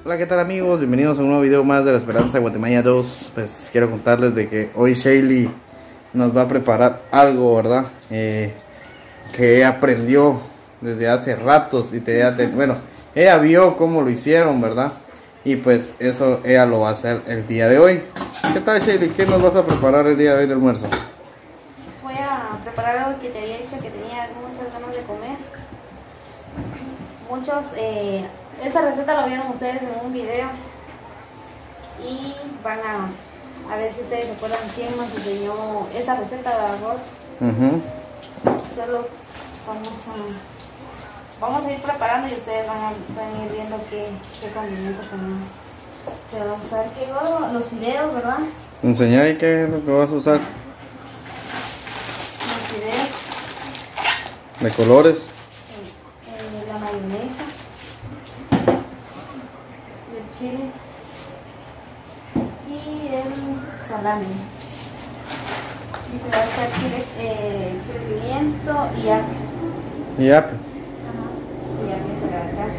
Hola, ¿qué tal amigos? Bienvenidos a un nuevo video más de La Esperanza de Guatemala 2. Pues quiero contarles de que hoy Shaylee nos va a preparar algo, ¿verdad? Que ella aprendió desde hace ratos y bueno, ella vio cómo lo hicieron, ¿verdad? Y pues eso ella lo va a hacer el día de hoy. ¿Qué tal, Shaylee? ¿Qué nos vas a preparar el día de hoy de almuerzo? Voy a preparar algo que te había dicho que tenía muchas ganas de comer. Esta receta la vieron ustedes en un video y van a ver si ustedes recuerdan quién nos enseñó esa receta de arroz. Solo vamos a ir preparando y ustedes van a ir viendo qué condimentos se van a usar. Que igual los fideos, ¿verdad? Enseñá ahí qué es lo que vas a usar. Los fideos. De colores. La mayonesa. El chile y el salami. Y se va a echar chile pimiento y apio. Y apio. Y apio se va a echar.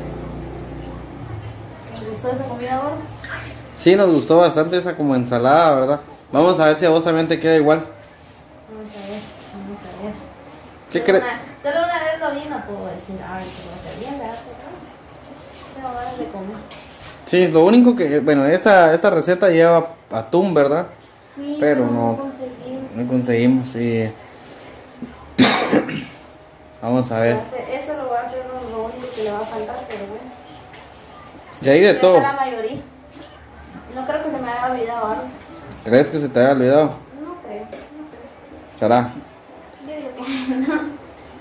¿Les gustó esa comida ahora? Sí, nos gustó bastante esa como ensalada, ¿verdad? Vamos a ver si a vos también te queda igual. Vamos a ver. ¿Qué crees? Solo una vez lo vi, no puedo decir, ay, que no está bien, ¿verdad? Tengo ganas de comer. Sí, lo único que, bueno, esta receta lleva atún, ¿verdad? Sí, pero no no conseguimos, sí. Vamos a ver. Eso lo va a hacer lo único que le va a faltar, pero bueno. Y ahí de todo. La mayoría. No creo que se me haya olvidado algo. ¿Crees que se te haya olvidado? No creo. ¿Será? Yo digo que no.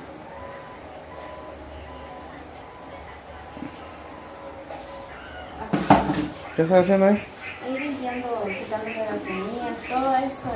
¿Qué estás haciendo ahí? Ahí limpiando, quitándole las semillas, todo esto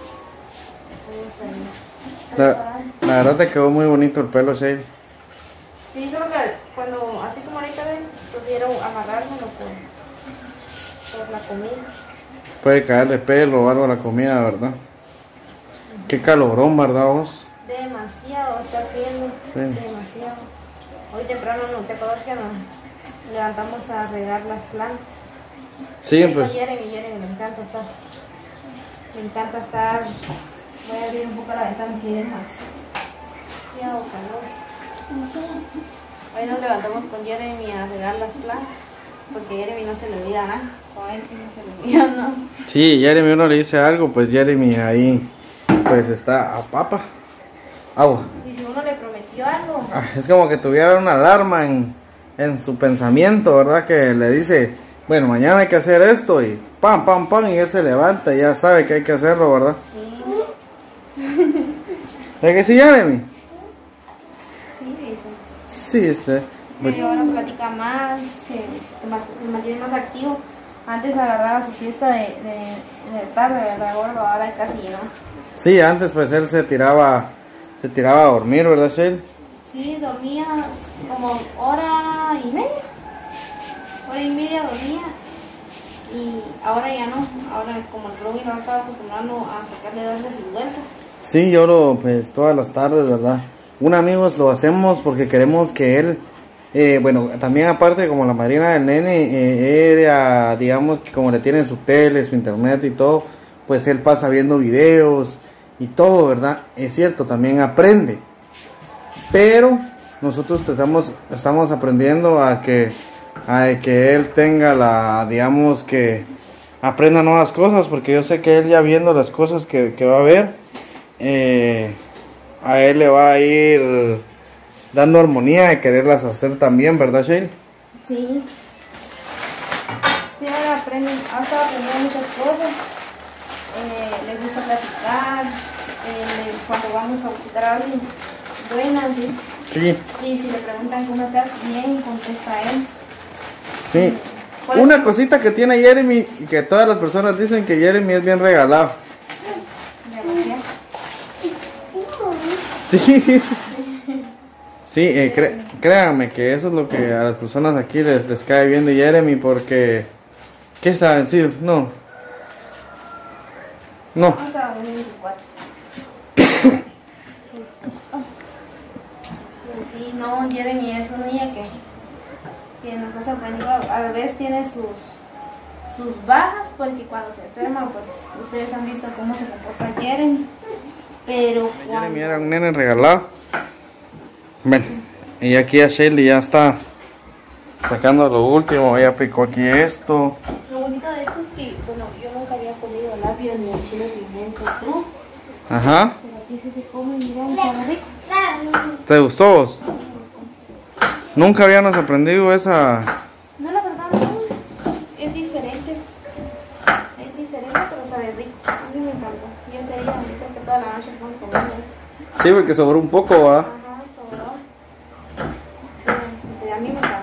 La verdad te quedó muy bonito el pelo, Shaylee. Sí, solo que cuando, así como ahorita ven, pudieron amarrármelo por la comida. Puede caerle pelo o algo a la comida, ¿verdad? Qué calorón, ¿verdad vos? Demasiado está haciendo, Sí. demasiado. Hoy temprano no te acuerdas que nos levantamos a regar las plantas. Sí, Ahí pues. con Jeremy me encanta estar. Voy a abrir un poco la ventana que hay demasiado calor. Hoy nos levantamos con Jeremy a regar las plantas, porque Jeremy no se le olvida nada. Con él sí no se le olvida, ¿no? Sí, Jeremy uno le dice algo, pues Jeremy ahí pues está a papa. Agua. Y si uno le prometió algo, Es como que tuviera una alarma en su pensamiento, ¿verdad? Que le dice, bueno, mañana hay que hacer esto y pam, pam, pam, y él se levanta y ya sabe que hay que hacerlo, ¿verdad? sí. ¿Es que sí, Jeremy? Sí, dice. Sí, sí. Pero ahora platica más, se mantiene más activo. Antes agarraba su siesta de tarde, ¿verdad, gordo? Ahora casi no. Sí, antes pues él se tiraba a dormir, ¿verdad, Shaylee? Sí, dormía como hora y media. Hora y media dormía. Y ahora ya no. Ahora como el Brody no estaba acostumbrando a darle sus vueltas. Sí, pues todas las tardes, ¿verdad? Amigos, lo hacemos porque queremos que él, bueno, también aparte como la madrina del nene, ella, digamos que como le tienen su tele, su internet y todo, pues él pasa viendo videos y todo, ¿verdad? Es cierto, también aprende. Pero nosotros estamos aprendiendo a que él tenga digamos que aprenda nuevas cosas, porque yo sé que él ya viendo las cosas que va a ver, a él le va a ir dando armonía de quererlas hacer también, ¿verdad, Shaylee? Sí. Sí, ahora ha estado aprendiendo muchas cosas. Le gusta platicar. Cuando vamos a visitar a alguien, buenas, dice. Sí. Y si le preguntan cómo estás, bien, contesta él. Sí. Una cosita que tiene Jeremy y que todas las personas dicen que Jeremy es bien regalado. Sí. Sí, créanme que eso es lo que a las personas aquí les cae bien de Jeremy, porque ¿qué está vencido? No. Vamos a 2024. Sí, no, Jeremy es un niño que que nos ha sorprendido. A veces tiene sus bajas, porque cuando se enferma, pues ustedes han visto cómo se comporta Jeremy. Pero cuando... Jeremy era un nene regalado. Bueno, y aquí a Shelly ya está sacando lo último. Ella picó aquí esto. Lo bonito de esto es que, bueno, yo nunca había comido labio ni el chile pimiento cru. Ajá. Pero aquí sí se come y mira, sabe rico. ¿Te gustó vos? Nunca habíamos aprendido esa... No, la verdad no. Es diferente. Es diferente, pero sabe rico. A mí me encanta. Yo sé, ahorita que toda la noche estamos comiendo eso. Sí, porque sobró un poco, ¿va? Ajá, sobró. Sí, a mí me encanta.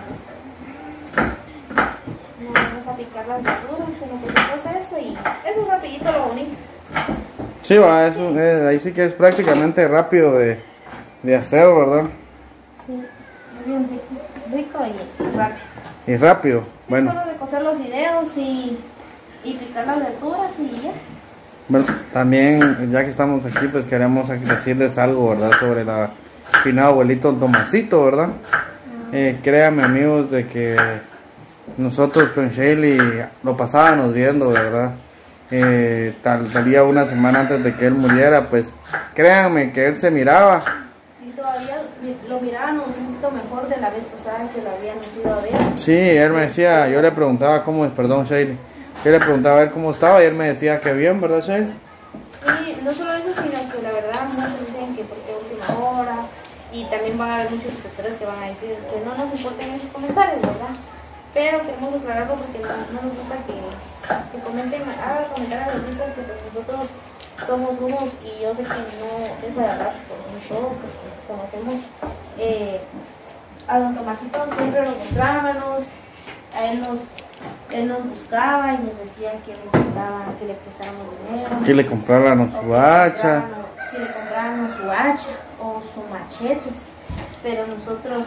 No vamos a picar las verduras, sino que se proceso y es un rapidito lo bonito. Sí, va, ahí sí que es prácticamente rápido de hacer, ¿verdad? Sí, bien rico y rápido. Y rápido, Sí, bueno. solo de cocer los fideos y picar las verduras y ya. Bueno, también, ya que estamos aquí, pues queremos decirles algo, ¿verdad? Sobre la finado abuelito Tomasito, ¿verdad? Créanme, amigos, de que nosotros con Shelly lo pasábamos viendo, ¿verdad? Tal día, una semana antes de que él muriera, pues créanme que él se miraba. Y todavía lo mirábamos un poquito mejor de la vez pasada que lo habíamos ido a ver. Sí, él me decía, yo le preguntaba cómo, perdón, Shelly, yo le preguntaba a él cómo estaba y él me decía que bien, ¿verdad, Shelly? Sí, no solo eso, sino que la verdad muchos dicen que porque última hora, y también van a haber muchos suscriptores que van a decir que no nos importen esos comentarios, ¿verdad? Pero queremos aclararlo porque no nos gusta que comenten, hagan comentarios así, porque pues nosotros somos unos, y yo sé que no es de hablar por nosotros, porque conocemos a don Tomasito, siempre lo encontrábamos, a él nos buscaba y nos decía que necesitaba que le prestáramos dinero, Que le compraran su hacha. si le compráramos su hacha o su machetes, pero nosotros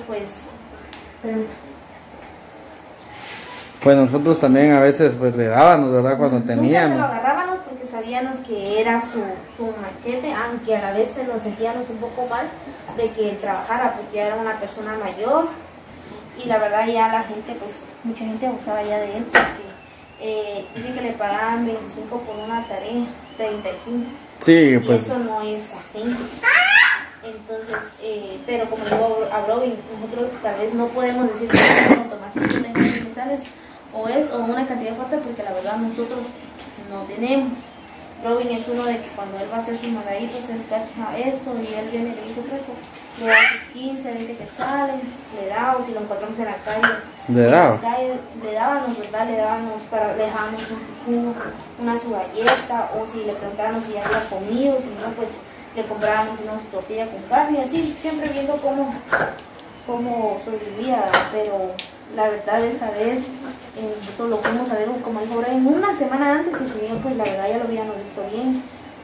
Pues nosotros también a veces pues le dábamos, ¿verdad? Cuando nunca se teníamos. lo agarrábamos porque sabíamos que era su machete, aunque a la vez se nos sentíamos un poco mal de que él trabajara, pues ya era una persona mayor y la verdad ya la gente, pues mucha gente abusaba ya de él porque dice que le pagaban 25 por una tarea, 35. Sí, pues. Y eso no es así. Entonces, pero como digo a Robin, nosotros tal vez no podemos decir que Tomasito tenga mensajes o una cantidad fuerte porque la verdad nosotros no tenemos. Robin es uno de que cuando él va a hacer sus mandaditos, él cacha esto y él viene y le dice presto, le da sus 15, 20 quetzales, le da, o si lo encontramos en la calle, Le daba. le dábamos, ¿verdad? Le dejábamos un jugo, su galleta, o si le preguntábamos si ya había comido, si no, pues le comprábamos una tortilla con carne, y así, siempre viendo cómo sobrevivía, pero la verdad esta vez nosotros lo fuimos a ver, como dijo Brian, una semana antes, el señor pues la verdad ya lo habíamos visto bien,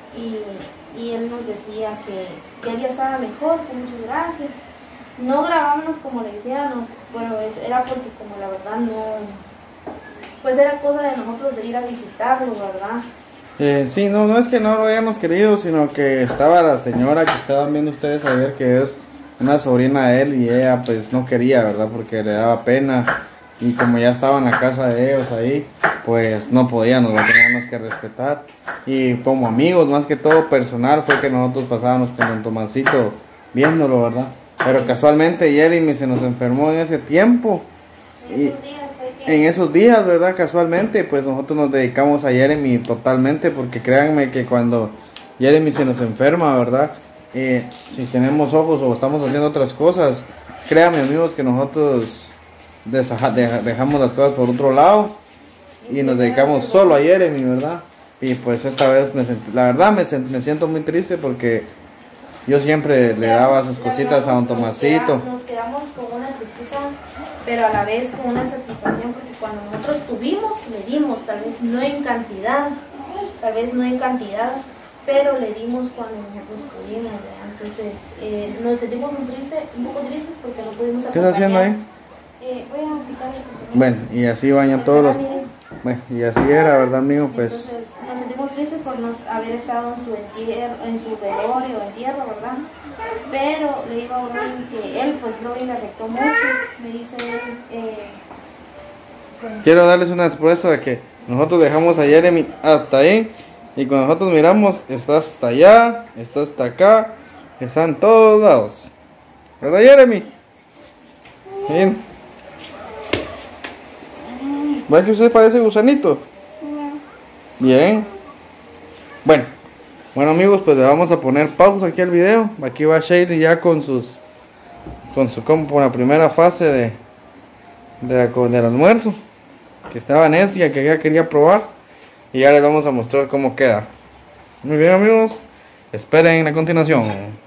y él nos decía que él ya estaba mejor, que muchas gracias. No grabábamos como le decíamos, bueno, era porque como la verdad no, pues era cosa de nosotros de ir a visitarlo, ¿verdad? Sí, no es que no lo hayamos querido, sino que estaba la señora que estaban viendo ustedes ayer, que es una sobrina de él, y ella pues no quería, ¿verdad? Porque le daba pena, y como ya estaba en la casa de ellos ahí, pues no podíamos, lo teníamos que respetar. Y como amigos, más que todo personal, fue que nosotros pasábamos con don Tomasito viéndolo, ¿verdad? Pero casualmente Jeremy se nos enfermó en ese tiempo. En esos días, ¿verdad? Casualmente, pues nosotros nos dedicamos a Jeremy totalmente, porque créanme que cuando Jeremy se nos enferma, ¿verdad? Si tenemos ojos o estamos haciendo otras cosas, créanme, amigos, que nosotros dejamos las cosas por otro lado y nos dedicamos solo a Jeremy, ¿verdad? Y pues esta vez la verdad me siento muy triste porque yo siempre le daba sus cositas a don Tomasito. Nos quedamos con una tristeza, pero a la vez con una satisfacción, porque cuando nosotros tuvimos, le dimos, tal vez no en cantidad, pero le dimos cuando nosotros pudimos, ¿verdad? Entonces nos sentimos un poco tristes porque no pudimos acompañar. ¿Qué está haciendo ahí? Voy a picar el Bueno, y así bañan todos los... Bueno, y así era, ¿verdad, amigo? Pues... Entonces nos sentimos tristes por haber estado en su entierro, en su velorio o entierro, ¿verdad? Pero le digo a Robin que él, pues Robin le afectó mucho, me dice él, quiero darles una respuesta de que nosotros dejamos a Jeremy hasta ahí y cuando nosotros miramos está hasta allá, está hasta acá, está en todos lados, ¿verdad Jeremy? Bien. ¿Ve que usted parece gusanito? Bien. Bueno amigos, pues le vamos a poner pausa aquí al video. Aquí va Shaylee ya con su con la primera fase del almuerzo, que estaba necia, que ya quería probar, y ya les vamos a mostrar cómo queda. Muy bien amigos, esperen a continuación.